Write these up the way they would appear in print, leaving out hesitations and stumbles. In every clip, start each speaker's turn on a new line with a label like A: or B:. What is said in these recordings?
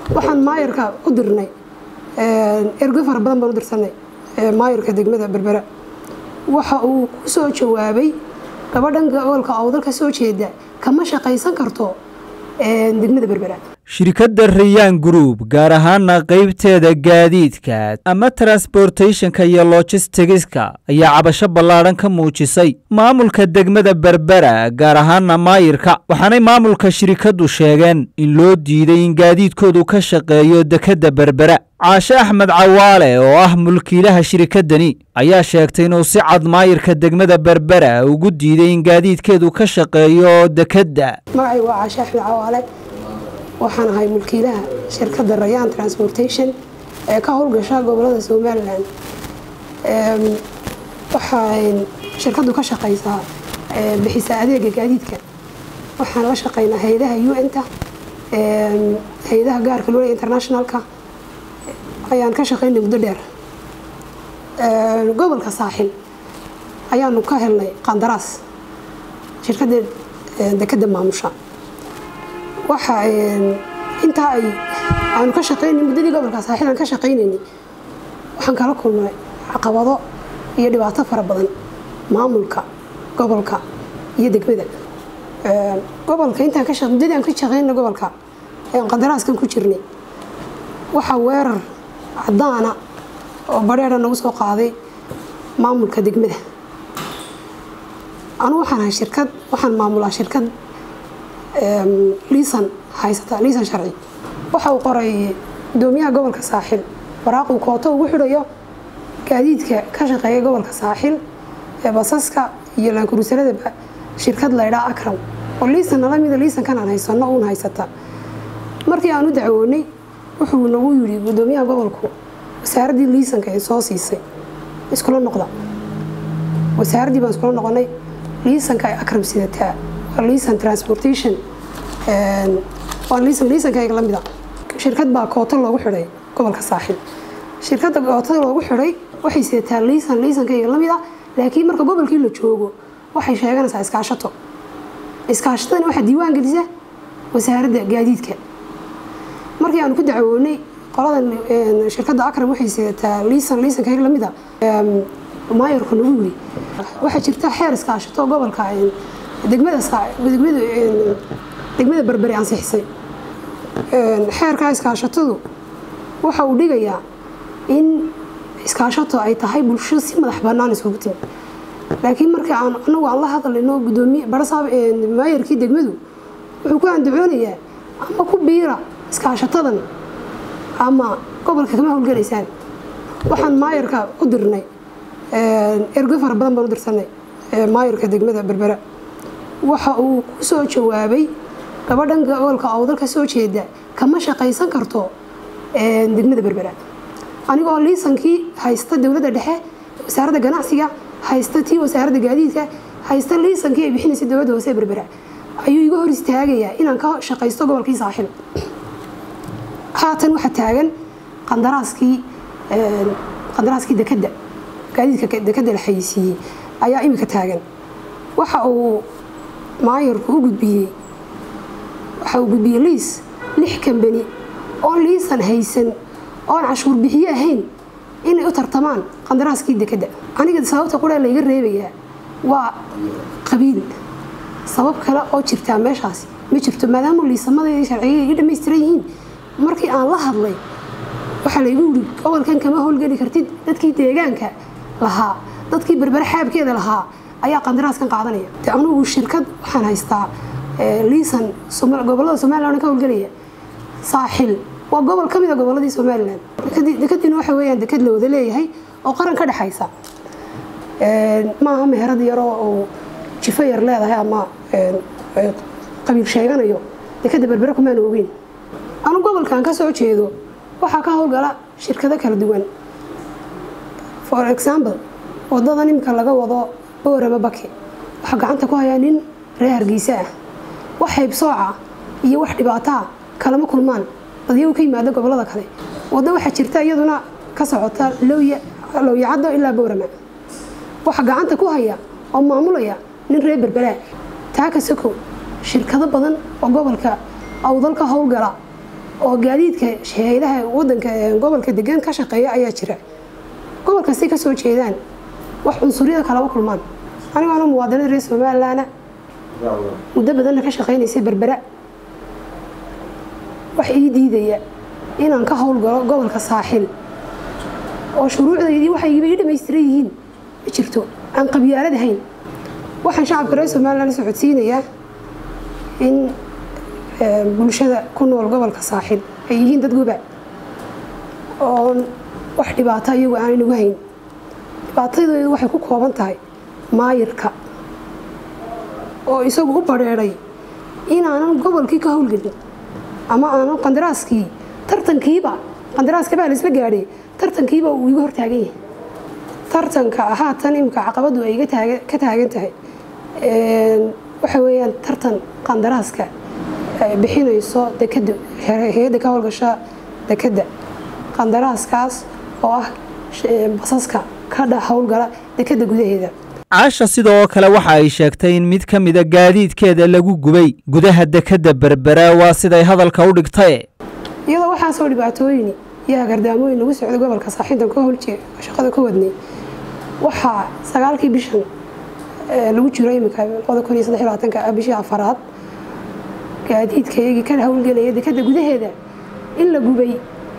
A: waxaan maayarka u dirnay ergo fara badan baan u dirsanay maayarka degmada Berbera waxa uu ku soo jawaabay gabadhan gobolka awdalka soo jeeda kama shaqaysan karto degmada Berbera
B: shirkadda Rayaan Group gaar ahaan qaybteeda gaadiidka ama transportation-ka iyo logistics-ka ayaa cabasho ballaaran ka muujisay maamulka degmada Berbera gaar ahaan maayirka waxaanay maamulka shirkaddu sheegeen in loo diiday in gaadiidkoodu ka shaqeeyo dekedda Berbera Caashe Axmed Cawaale oo ah mulkiilaha shirkaddani ayaa sheegtay inuu si cad maayirka degmada Berbera ugu diiday in gaadiidkeedu ka shaqeeyo dekedda
A: magacay waa Caashe Axmed Cawaale waxaan ahay mulkiilaha shirkadda Rayaan Transportation ee ka howlgasha gobolada Soomaaliland waxaan shirkaddu ka shaqeysaa bixisa adeega gaadiidka waxaan la shaqeynaa hay'adaha UN-ta hay'adaha gaarka loo leeyahay international-ka ayaan ka shaqeynay muddo dheer gobolka saaxil ayaanu ka helnay qandaraas shirkadda dekedda maamusha waxa inta aanu ka shaqeynay muddadii gobolka saaxil aan ka shaqeynay waxaan kala kulmay caqabado iyo dhibaato fara badan maamulka gobolka iyo degmada gobolka inta ka shaqeynay muddadii aan ka shaqeynay gobolka aan qandaraaskan ku jirnay waxa weerar cadaana oo bareera nagu soo qaaday maamulka degmada anu waxaan maamulaa shirkad liisan haysata liisan sharci waxa uu qoray gudoomiyaha gobolka saaxil waraaq uu kooto ugu xidhayo gaadiidka ka shaqeeya gobolka saaxil ee basaska iyo laankurusalada shirkad la yiraahdo Akram oo liisan la mid liisan kan aan haysano uun haysata markii aan u dacwoonay wuxuu nagu yiri gudoomiyaha gobolku wasaaradii liisanka ay soo siisay iskula noqda wasaaradii baan iskula noqonay liisanka ay Akram sidataa liisan transportation waa liisanka ay la mid ah shirkad baa kooto loogu xidhay gobolka saaxil shirkadda kootada loogu xidhay waxay sidataa liisanka ay la mid ah laakiin marka gobolkii la joogo waxay sheeganaysaa iskaashatadana waxa diiwaan gelisa wasaaradda gaadiidka markii aan ku dacwoonay qoladan shirkadda Akram waxay sidataa liisanka ay la mid ah maayarku nagu yiri waxa jirta xeer iskaashato gobolka degmada Berbera aan sixisay xeerka iskaashatadu waxa uu dhigayaa in iskaashato ay tahay bulsho si madax bannaan isugu timid laakiin markii anagu aan la hadlayno gudoomiye barasaab maayarkii degmadu wuxuu ku andacoonayaa ama ku biira iskaashatadan ama gobolka kama howlgalaysaan waxaan maayarka u dirnay ergo fara badan baan u dirsanay maayarka degmada Berbera waxa uu ku soo jawaabay gabadhan gobolka awdalka soo jeeda kama shaqaysan karto degmada Berbera anigoo liisankii haysta dawladda dhexe wasaaradda ganacsiga haysta tii wasaaradda gaadiidka haysta liisankii ay bixinaysa dawladda hoose Berbera ayuu iga hor istaagayaa inaan ka shaqaysto gobolkii saaxil haatan waxa taagan qandaraaskii dekedda gaadiidka dekedda la xayisiiyey ayaa imika taagan waxa uu maayarku u gudbiyey liis 6 company oo liisan haysan oo cashuur bixiye ahayn inay u tartamaan qandaraaskii dekedda aniga sababta qura la iga reebayaa waa qabiil sabab kale oo jirta meeshaas ma jirto maadaama liisamadii sharciga ay dhameystiran yihiin markii aan la hadlay waxa la igu yiri gobolkan kama howlgali kartid dadkii deegaanka lahaa dadkii Berbera xaabkeeda lahaa ayaa qandaraaskan qaadanaya anigu shirkad waxaan haystaa liisan gobolada Soomaaliland ka howlgalaya saaxil waa gobol kamid ah goboladii Soomaaliland dekedina waxa weeyaan deked la wada leeyahay oo qaran ka dhaxaysa maaha meherad yar oo jifa yar leedahay ama qabiil sheeganayo dekedda Berbera kuma ogeyn anu gobolkan ka soo jeedo waxa ka howlgala shirkado kala duwan for example wadada nimka laga wado Boorama Baki waxa gacanta ku haya nin reer Hargeysa ah wax haybsooca iyo wax dhibaato kala ma kulmaan dadii ka yimaada gobolada kale wada waxa jirta iyaduna ka socota looyacado ilaa Boorama waxa gacanta ku haya oo maamulaya nin reer Berbera taa ka soko shirkado badan oo gobolka awdalka howlgala oo gaadiidka hay'adaha wadanka gobolka degan ka shaqeeya ayaa jira gobolka si ka soo jeedaan wax cunsuriyada kala kulmaan aniga aan muwaadiniin reer Soomaaliland muddo badan ka shaqeynaysay Berbera wax ii diidaya inaan ka howlgalo gobolka saaxil oo shuruucdeedii waxay iga dhamaystiran yihiin jirto aan qabyaalad ahayn waxaan shacabka reer Soomaaliland socodsiinaya in bulshada ku nool gobolka saaxil ay yihiin dad guba oo wax dhibaato iyagu aan inagu hayn dhibaatadoodu waxay ku kooban tahay maayirka oo isagu u bareeray inaanan gobolkii ka howlgelin ama aanan qandaraaskii tartankiiba qandaraaska baa la isla gaadhay tartankiiba uu iga hortaagan yahay tartanka haatan imka caqabadu ay ka taagan tahay waxa weeyaan tartan qandaraaska bixinayso dekada hay'adda ka howlgasha dekada qandaraaskaas oo ah basaska ka howlgala dekada gudaheeda
B: caasha sidoo kale waxa ay sheegtay in mid ka mid ah gaadiidkeeda lagu gubay gudaha dekada Berbera waa siday hadalka u dhigtay
A: iyadoo waxa soo dhibaatooyin iyo gardaamooyin lagu socdo gobolka saaxiibta ka howljeed shaqada ku wadnay waxa 9kii bishan lagu jiray imika 2023 bishii afaraad gaadiidkayga ka howlgelaya dekada gudaheeda in la gubay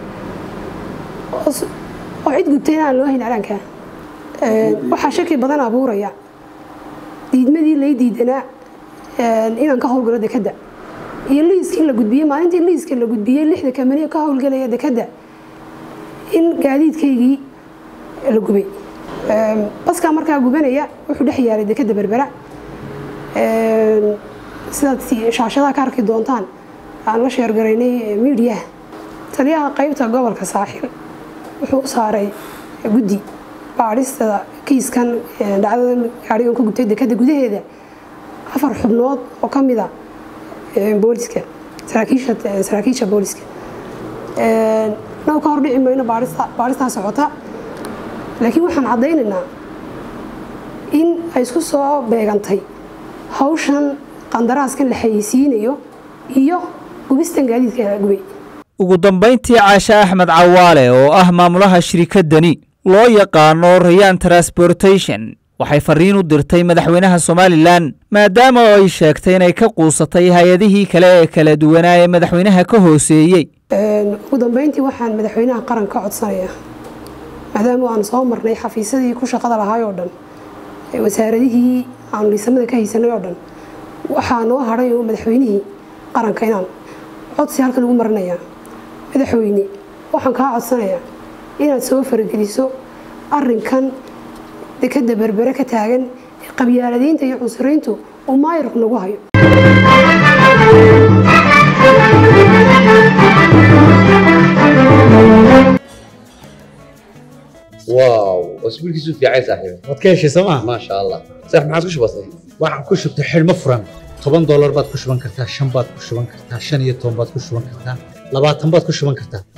A: oo cid gubtayna loo hayn aranka waxa shaki badan abuuraya diidmadii la diidana inaan ka howlgalo dekada iyo liiskii la gudbiyay maalintii liiska la gudbiyay 6 kamaniyo ka howlgelaya dekada in gaadiidkaygii la gubay baska markaa gubanaya wuxuu dhex yaalay dekada Berbera sidaad shaashada ka arki doontaan aan la sheer gareynay media taliyaha qaybta gobolka saaxil wuxuu saaray guddi baarista kiiskan dhacdadan gaarigan ku gubtay dekada gudaheeda 4 xubnood oo kamid ah booliska saraakiisha booliska noo ka hordhici mayno baarista socota laakiin waxaan cadeynaynaa in ay isku soo beegantay hawshan qandaraaskan la xayeysiinayo iyo gubistan gaadiidka gubay
B: ugu dambeyntii Caasha Axmed Cawaale oo ah maamulaha shirkadani loo yaqaano Rayaan Transportation waxay fariin u dirtay madaxweynaha Soomaaliland maadaama ay sheegtay inay ka quusatay hay'adihii kale ee kala duwanaa ee madaxweynaha ka hooseeyay
A: ugu dambeyntii waxaan madaxweynaha qaranka codsanayaa maadaama aan soo marnay xafiisadii ku shaqada lahaay oo dhan wasaaradihii aan liisamada ka haysanay oo dhan waxaa noo haray madaxweynihii qaranka inaan codsi halkan ugu marinayaa madaxweyne waxaan kaa codsanayaa inaad soo farageliso arrinkan dekada Berbera ka taagan qabyaaladiinta iyo cunsuriintu oo maayirku nagu hayo
C: واو اسبوع كيسو في عايز صاحبي
D: wadkeeshi Soomaa
C: ما شاء الله صح ما عادش بسيط
D: waxaan ku shubtay xilmo furan $10 baad ku shuban kartaa 5 baad ku shuban kartaa 15 baad ku shuban kartaa 20 baad ku shuban kartaa